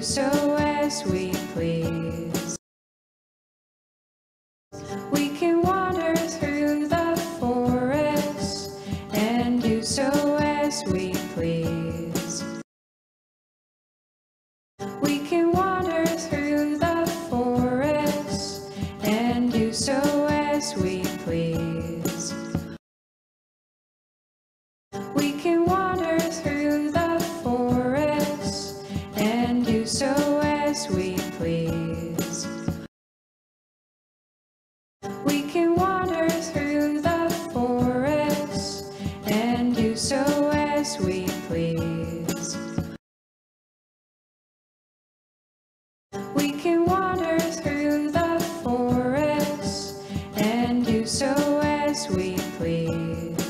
so as we please. We can wander through the forest and do so as we please. We can wander through the forest and do so as we please. We can wander through the forest and do so as we please. We can wander through the forest and do so as we please. We can wander through the forest and do so as we please.